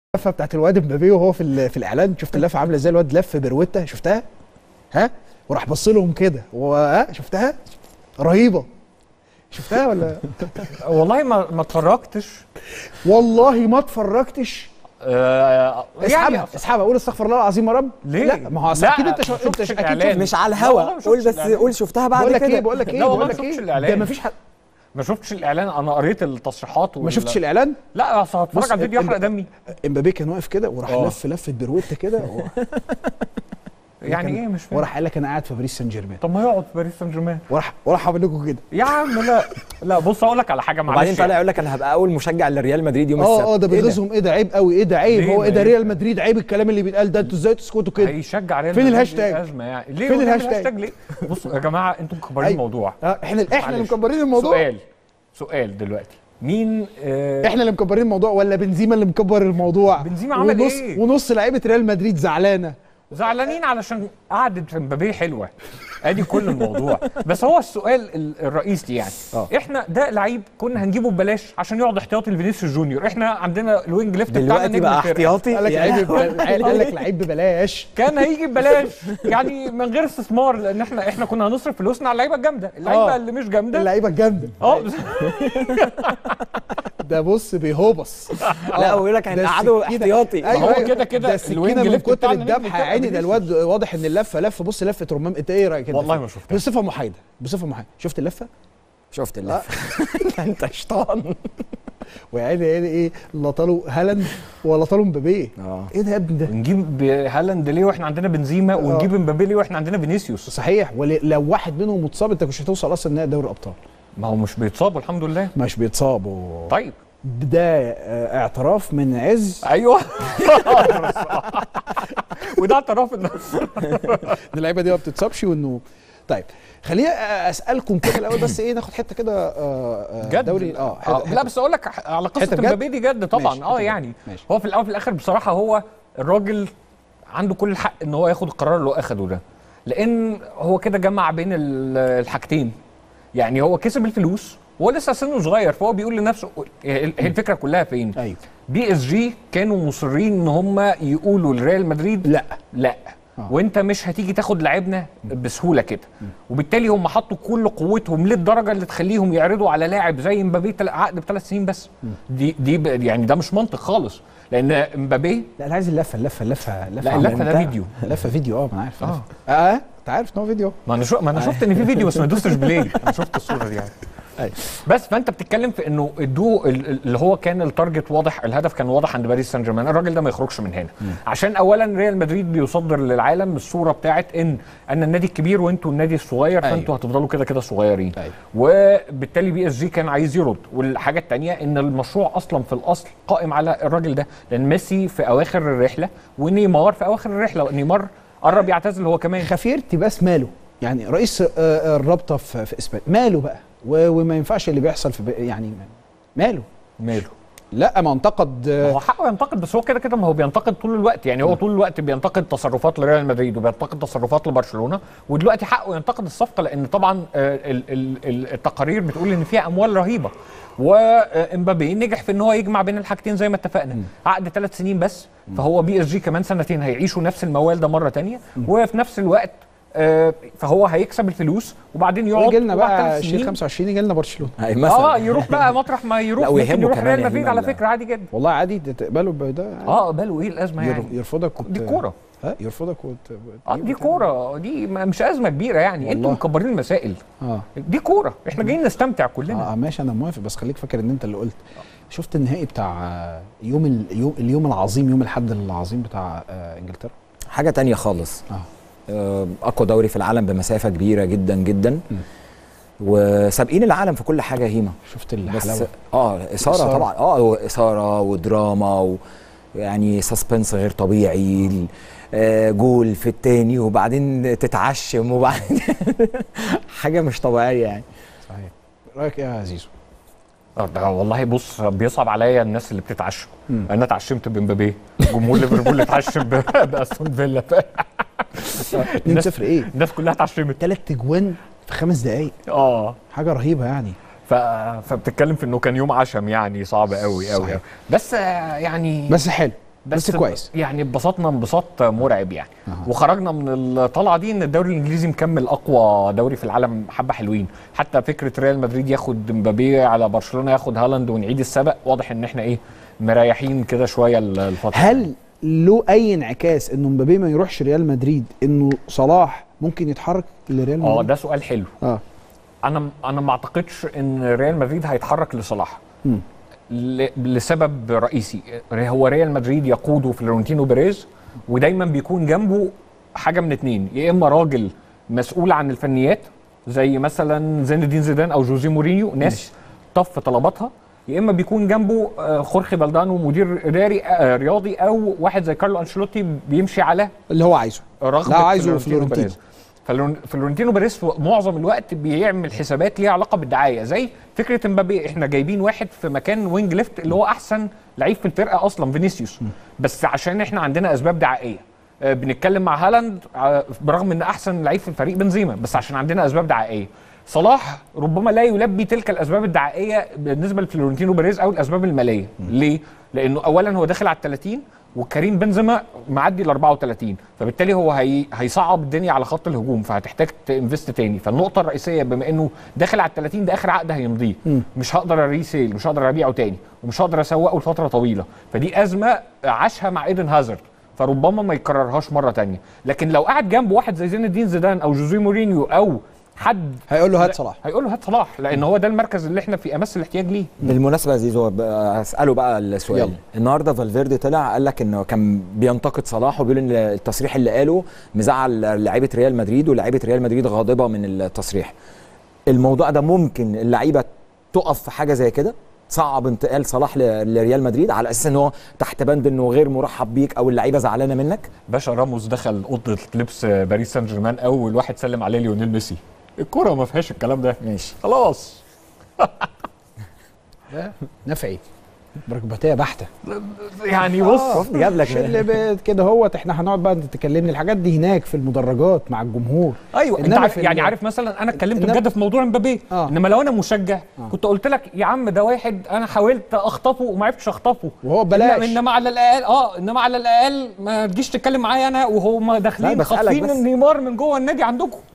اللفه بتاعت الواد مبابي وهو في الاعلان، شفت اللفه عامله ازاي؟ الواد لف بروته، شفتها؟ ها؟ وراح بص لهم كده شفتها؟ رهيبه. شفتها ولا؟ والله ما اتفرجتش. والله ما اتفرجتش. يعني اسحبها قول استغفر الله العظيم يا رب. ليه؟ لا ما هو اكيد انت اكيد مش على الهوا. قول بس قول شفتها بعد كده. بقول لك ايه ده ما فيش حد. ما شفتش الاعلان، انا قريت التصريحات ما شفتش الاعلان؟ لا اصل هتفرج على الفيديو يحرق دمي. امبابي كان واقف كده وراح لفه بروته كده يعني ايه مش فاهم. وراح قال لك انا قاعد في باريس سان جيرمان. طب ما يقعد في باريس سان جيرمان. وراح عامل لكم كده يا عم. لا بص اقول لك على حاجه معلش. وبعدين طالع يقول لك انا هبقى اول مشجع لريال مدريد يوم السبت. ده بيغيظهم. ايه ده عيب قوي. ايه ده عيب. هو ايه ده ريال مدريد عيب الكلام اللي بيتقال ده. انتوا ازاي تسكتوا كده؟ هيشجع ريال مدريد. فين الهاشتاج؟ ازمه يعني. ليه فين الهاشتاج ليه؟ بصوا يا جماعه انتوا مكبرين الموضوع. احنا اللي مكبرين الموضوع. سؤال دلوقتي مين احنا اللي مكبرين الموضوع ولا بنزيما اللي مكبر الموضوع؟ بنزيما عمل ايه؟ ونص لعيبه ريال مدريد زعلانين علشان قعدة مبابي حلوه. ادي كل الموضوع. بس هو السؤال الرئيسي يعني احنا ده لعيب كنا هنجيبه ببلاش عشان يقعد احتياطي لفينيسيوس جونيور. احنا عندنا الوينج ليفت بتاعنا دلوقتي بقى احتياطي. قال لك لعيب ببلاش. كان هيجي ببلاش يعني من غير استثمار، لان احنا كنا هنصرف فلوسنا على اللعيبه الجامده. اللعيبه اللي مش جامده اللعيبه الجامده ده بص بيهوبص. لا هو يقول لك هنقعده احتياطي. هو كده الوينج من كتر الذبح يا عيني. ده الواد واضح ان اللفه بص لفه رمام. انت ايه رايك؟ والله ما شفتها. بصفه محايده شفت اللفه؟ شفت اللفه. انت شيطان. ويعني ايه لطالوا هالاند ولطالوا مبابي. ايه ده يا ابني ده؟ نجيب هالاند ليه واحنا عندنا بنزيما ونجيب مبابي ليه واحنا عندنا فينيسيوس؟ صحيح. ولو واحد منهم متصاب انت مش هتوصل اصلا نهائي دوري الابطال. ما هو مش بيتصابوا الحمد لله. مش بيتصابوا. طيب ده اعتراف من عز. ايوه وده اعتراف ان اللعيبه دي ما بتتصابش وانه. طيب خليني اسالكم كده الاول بس ايه ناخد حته كده دوري لا بس اقول لك على قصه مبابي دي جد طبعا. ماشي. يعني ماشي. هو في الاول وفي الاخر بصراحه هو الراجل عنده كل الحق ان هو ياخد القرار اللي هو اخده ده، لان هو كده جمع بين الحاجتين. يعني هو كسب الفلوس وهو لسه سنه صغير، فهو بيقول لنفسه هي الفكره كلها فين؟ ايوه بي اس جي كانوا مصرين ان هم يقولوا لريال مدريد لا وانت مش هتيجي تاخد لاعبنا بسهوله كده. وبالتالي هم حطوا كل قوتهم للدرجه اللي تخليهم يعرضوا على لاعب زي مبابي عقد ب3 سنين بس. دي يعني ده مش منطق خالص، لان مبابي لا انا عايز اللفه لا اللفه ده فيديو. لفه فيديو ما انا عارف. انت عارف ان هو فيديو. ما انا شفت ان في فيديو بس ما دوستش بلاي. انا شفت الصوره دي يعني. بس فانت بتتكلم في انه اللي هو كان التارجت واضح، الهدف كان واضح عند باريس سان جيرمان. الراجل ده ما يخرجش من هنا عشان اولا ريال مدريد بيصدر للعالم الصوره بتاعت ان انا النادي الكبير وانتوا النادي الصغير. فانتوا هتفضلوا كده صغيرين. وبالتالي بي اس جي كان عايز يرد. والحاجه الثانيه ان المشروع اصلا في الاصل قائم على الراجل ده، لان ميسي في اواخر الرحله ونيمار في اواخر الرحله. نيمار قرب يعتزل هو كمان. خافير بس ماله يعني رئيس الرابطه في اسبانيا ماله بقى وما ينفعش اللي بيحصل في يعني ماله لا ما انتقد. هو حقه ينتقد، بس هو كده ما هو بينتقد طول الوقت. يعني هو طول الوقت بينتقد تصرفات لريال مدريد وبينتقد تصرفات لبرشلونه، ودلوقتي حقه ينتقد الصفقه، لان طبعا التقارير بتقول ان فيها اموال رهيبه. وامبابي نجح في ان هو يجمع بين الحاجتين زي ما اتفقنا. عقد 3 سنين بس، فهو بي اس جي كمان سنتين هيعيشوا نفس الموال ده مره ثانيه، وفي نفس الوقت فهو هيكسب الفلوس وبعدين يقعد يجي لنا بقى 25 يجي لنا برشلونه يروح بقى مطرح ما يروح. ممكن يروح ريال مدريد على فكره عادي جدا. والله عادي تقبله ده. قبله ايه الازمه يعني؟ يرفضك دي كوره. يرفضك دي كوره. دي مش ازمه كبيره يعني. انتوا مكبرين المسائل. دي كوره، احنا جايين نستمتع كلنا. ماشي انا موافق، بس خليك فاكر ان انت اللي قلت. شفت النهائي بتاع اليوم العظيم، يوم الاحد العظيم بتاع انجلترا؟ حاجه تانية خالص. اقوى دوري في العالم بمسافه كبيره جدا جدا. وسابقين العالم في كل حاجه. هيما شفت الحلاوه؟ اثاره طبعا. اثاره ودراما ويعني سسبنس غير طبيعي. جول في التاني وبعدين تتعشم وبعدين حاجه مش طبيعيه يعني. صحيح. رايك ايه يا زيزو؟ والله بص بيصعب عليا الناس اللي بتتعشم. انا اتعشمت بمبابي، جمهور ليفربول اتعشم باستون فيلا. 2-0 ايه؟ الناس كلها اتعشمت. 3 اجوان في 5 دقايق. حاجه رهيبه يعني. فبتتكلم في انه كان يوم عشم يعني صعب قوي. بس يعني بس حلو. بس كويس. يعني اتبسطنا انبساط مرعب يعني. وخرجنا من الطلعه دي ان الدوري الانجليزي مكمل اقوى دوري في العالم حبه حلوين. حتى فكره ريال مدريد ياخد مبابي على برشلونه ياخد هالاند ونعيد السبق، واضح ان احنا مريحين كده شويه الفتره. هل له اي انعكاس انه مبابي ما يروحش ريال مدريد، انه صلاح ممكن يتحرك لريال مدريد؟ ده سؤال حلو. انا ما اعتقدش ان ريال مدريد هيتحرك لصلاح لسبب رئيسي. هو ريال مدريد يقوده فلورنتينو بيريز، ودايما بيكون جنبه حاجه من اتنين، يا اما راجل مسؤول عن الفنيات زي مثلا زين الدين زيدان او جوزيه مورينيو، ناس طف طلباتها، يا اما بيكون جنبه خورخي فالدانو مدير رياضي، او واحد زي كارلو انشيلوتي بيمشي على اللي هو عايزه، رغم عايزه فلورنتينو. فلورنتينو بيريز معظم الوقت بيعمل حسابات ليها علاقه بالدعايه، زي فكره مبابي. احنا جايبين واحد في مكان وينج ليفت اللي هو احسن لعيب في الفرقه اصلا، فينيسيوس، بس عشان احنا عندنا اسباب دعائيه. بنتكلم مع هالاند برغم ان احسن لعيب في الفريق بنزيما، بس عشان عندنا اسباب دعائيه. صلاح ربما لا يلبي تلك الاسباب الدعائيه بالنسبه لفلورنتينو بيريز او الاسباب الماليه. ليه؟ لانه اولا هو داخل على ال30 وكريم بنزيما معدي ال 34، فبالتالي هو هيصعب الدنيا على خط الهجوم، فهتحتاج تنفست تاني. فالنقطه الرئيسيه بما انه داخل على ال30 ده اخر عقد هيمضيه، مش هقدر اريسيل، مش هقدر ابيعه تاني، ومش هقدر اسوقه لفتره طويله. فدي ازمه عاشها مع ايدن هازارد، فربما ما يكررهاش مره تانية. لكن لو قعد جنبه واحد زي زين الدين زيدان او جوزيه مورينيو او حد، هيقول له هات صلاح، هيقول له هات صلاح، لان هو ده المركز اللي احنا في امس الاحتياج ليه. بالمناسبه يا زيزو اساله بقى السؤال يلا. النهارده فالفيردي طلع قال لك انه كان بينتقد صلاح، وبيقول ان التصريح اللي قاله مزعل لعيبه ريال مدريد، ولاعيبه ريال مدريد غاضبه من التصريح. الموضوع ده ممكن اللعيبه تقف في حاجه زي كده، صعب انتقال صلاح لريال مدريد على اساس ان هو تحت بند انه غير مرحب بيك او اللعيبه زعلانه منك؟ باشا راموس دخل اوضه لبس باريس سان جيرمان، اول واحد سلم عليه ليونيل ميسي. الكوره ما فيهاش الكلام ده، ماشي خلاص. نفعي بركباتيه بحته يعني. بص جاب لك اللي كده هوت. احنا هنقعد بقى تكلمني الحاجات دي هناك في المدرجات مع الجمهور. ايوه انت عارف يعني عارف مثلا انا اتكلمت بجد في موضوع مبابي. انما لو انا مشجع كنت قلت لك يا عم ده واحد انا حاولت اخطفه وما عرفتش اخطفه وهو ببلاش. انما على الاقل انما على الاقل ما تجيش تتكلم معايا انا وهو داخلين خاطفين النيمار من جوه النادي عندكم.